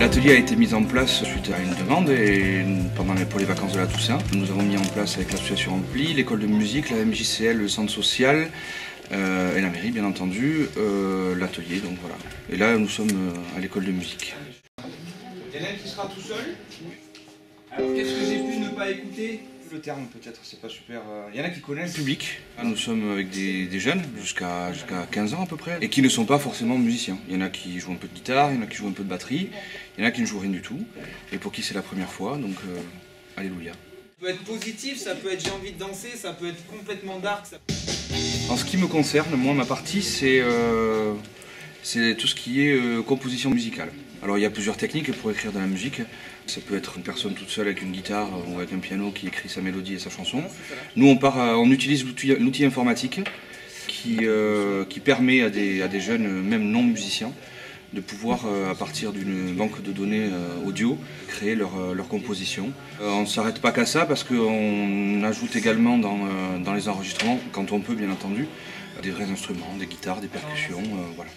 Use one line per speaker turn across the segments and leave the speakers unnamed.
L'atelier a été mis en place suite à une demande et pour les vacances de la Toussaint. Nous avons mis en place avec l'association Ampli, l'école de musique, la MJCL, le centre social et la mairie bien entendu, l'atelier. Donc voilà. Et là nous sommes à l'école de musique.
Il y en a qui sera tout seul. Alors qu'est-ce que j'ai pu ne pas écouter? Le terme peut-être, c'est pas super. Il y en a qui connaissent.
Public. Nous sommes avec des jeunes jusqu'à 15 ans à peu près et qui ne sont pas forcément musiciens. Il y en a qui jouent un peu de guitare, il y en a qui jouent un peu de batterie, il y en a qui ne jouent rien du tout et pour qui c'est la première fois, donc alléluia.
Ça peut être positif, ça peut être j'ai envie de danser, ça peut être complètement dark.
En ce qui me concerne, moi ma partie c'est tout ce qui est composition musicale. Alors il y a plusieurs techniques pour écrire de la musique. Ça peut être une personne toute seule avec une guitare ou avec un piano qui écrit sa mélodie et sa chanson. Nous on utilise l'outil informatique qui permet à des jeunes, même non musiciens, de pouvoir, à partir d'une banque de données audio, créer leur composition. On ne s'arrête pas qu'à ça parce qu'on ajoute également dans les enregistrements, quand on peut bien entendu, des vrais instruments, des guitares, des percussions, voilà.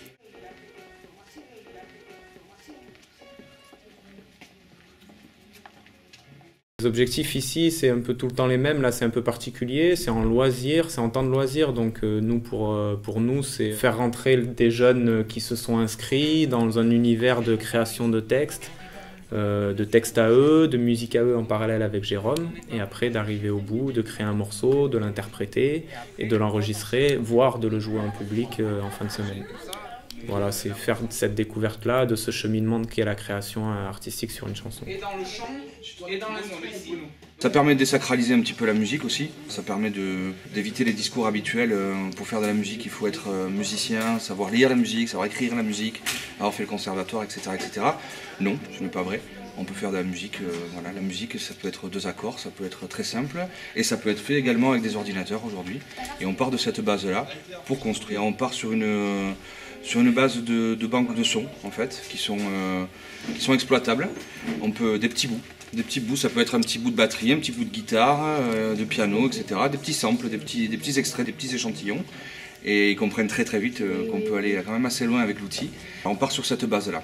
Les objectifs ici, c'est un peu tout le temps les mêmes. Là, c'est un peu particulier. C'est en loisir, c'est en temps de loisir. Donc, nous, pour nous, c'est faire rentrer des jeunes qui se sont inscrits dans un univers de création de textes à eux, de musique à eux en parallèle avec Jérôme. Et après, d'arriver au bout, de créer un morceau, de l'interpréter et de l'enregistrer, voire de le jouer en public en fin de semaine. Voilà, c'est faire cette découverte-là, de ce cheminement qui est la création artistique sur une chanson.
Et dans le chant, et dans l'instrument.
Ça permet de désacraliser un petit peu la musique aussi. Ça permet d'éviter les discours habituels. Pour faire de la musique, il faut être musicien, savoir lire la musique, savoir écrire la musique, avoir fait le conservatoire, etc., etc. Non, ce n'est pas vrai. On peut faire de la musique, voilà, la musique ça peut être 2 accords, ça peut être très simple et ça peut être fait également avec des ordinateurs aujourd'hui. Et on part de cette base-là pour construire. On part sur une base de banques de sons en fait, qui sont exploitables. On peut des petits bouts, ça peut être un petit bout de batterie, un petit bout de guitare, de piano, etc. Des petits samples, des petits extraits, des petits échantillons. Et ils comprennent très très vite qu'on peut aller quand même assez loin avec l'outil. On part sur cette base-là.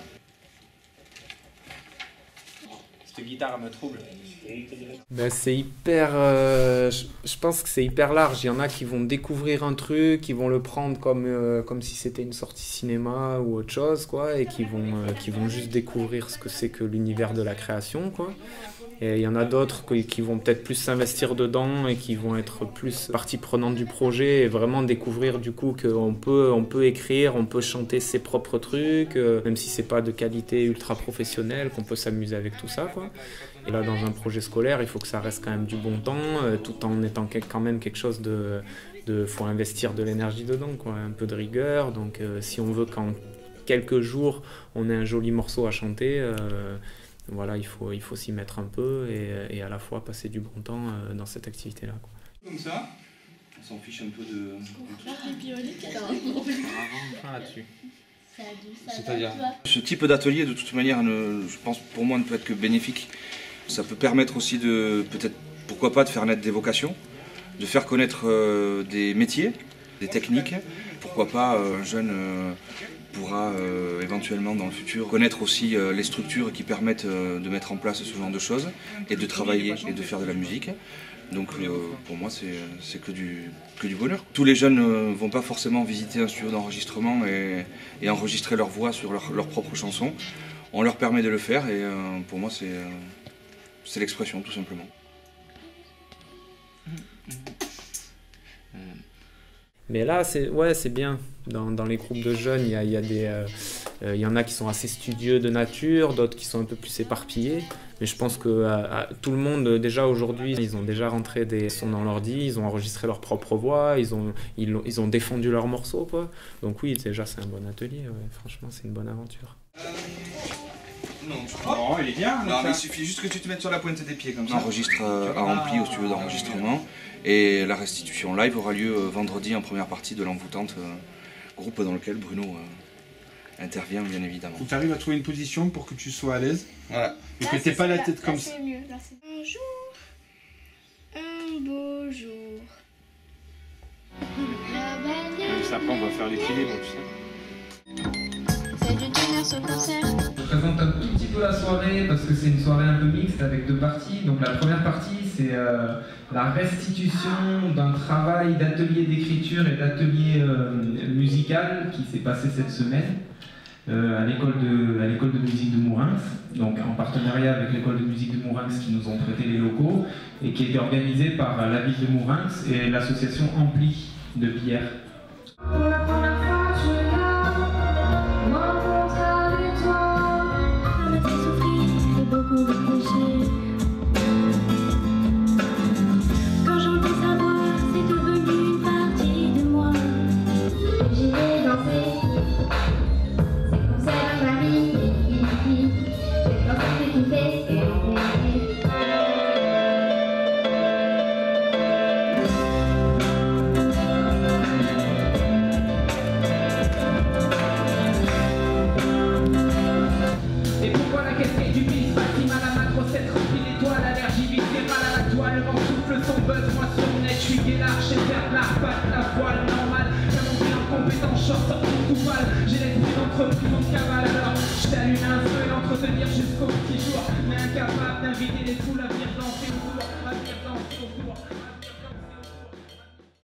Cette guitare me trouble.
Ben, c'est hyper... je pense que c'est hyper large. Il y en a qui vont découvrir un truc, qui vont le prendre comme si c'était une sortie cinéma ou autre chose, quoi, et qui vont juste découvrir ce que c'est que l'univers de la création, quoi. Et il y en a d'autres qui vont peut-être plus s'investir dedans et qui vont être plus partie prenante du projet et vraiment découvrir du coup qu'on peut écrire, on peut chanter ses propres trucs, même si c'est pas de qualité ultra professionnelle, qu'on peut s'amuser avec tout ça, quoi. Et là, dans un projet scolaire, il faut que ça reste quand même du bon temps, tout en étant quand même quelque chose faut investir de l'énergie dedans, quoi, un peu de rigueur. Donc, si on veut qu'en quelques jours, on ait un joli morceau à chanter, voilà, il faut s'y mettre un peu et à la fois passer du bon temps dans cette activité-là, quoi.
Comme ça.
On s'en fiche un peu de...
là-dessus.
C'est-à-dire ce type d'atelier, de toute manière, je pense pour moi, ne peut être que bénéfique. Ça peut permettre aussi peut-être, pourquoi pas, de faire naître des vocations, de faire connaître des métiers, des techniques. Pourquoi pas, un jeune pourra éventuellement dans le futur connaître aussi les structures qui permettent de mettre en place ce genre de choses et de travailler et de faire de la musique. Donc pour moi c'est que du bonheur. Tous les jeunes ne vont pas forcément visiter un studio d'enregistrement et enregistrer leur voix sur leurs propres chansons. On leur permet de le faire et pour moi c'est l'expression tout simplement.
Mais là, c'est bien. Dans les groupes de jeunes, il y en a qui sont assez studieux de nature, d'autres qui sont un peu plus éparpillés. Mais je pense que tout le monde, déjà aujourd'hui, ils ont déjà rentré des sons dans l'ordi, ils ont enregistré leur propre voix, ils ont défendu leurs morceaux, quoi. Donc oui, déjà, c'est un bon atelier. Ouais. Franchement, c'est une bonne aventure.
Non, il est bien.
Non, mais il suffit juste que tu te mettes sur la pointe des pieds comme ça. On enregistre à Ampli au studio d'enregistrement et la restitution live aura lieu vendredi en première partie de l'Envoûtante, groupe dans lequel Bruno intervient bien évidemment.
Faut que tu arrives à trouver une position pour que tu sois à l'aise.
Voilà.
Et que tu n'aies pas la tête comme ça.
C'est mieux. Là, c'est... Un jour, un beau jour. La bagnole.
Après on va faire l'équilibre, tu sais.
C'est du tonnerre ce concert.
présente un tout petit peu la soirée parce que c'est une soirée un peu mixte avec deux parties. Donc la première partie, c'est la restitution d'un travail d'atelier d'écriture et d'atelier musical qui s'est passé cette semaine à l'école de musique de Mourinx, donc en partenariat avec l'école de musique de Mourinx qui nous ont prêté les locaux et qui a été organisé par la ville de Mourinx et l'association Ampli de Pierre.
Pour la première fois, je regarde mon rencontre avec toi. Ça m'a fait souffrir et beaucoup de péchés. Quand j'entends sa voix, c'est devenu une partie de moi. Et j'y vais danser. C'est comme ça dans ma vie. Je pense que c'est tout fait.
J'ai l'esprit d'entreprise en cavale, alors je t'allume un feu et l'entretenir jusqu'au petit jour, mais incapable d'inviter les foules à venir danser.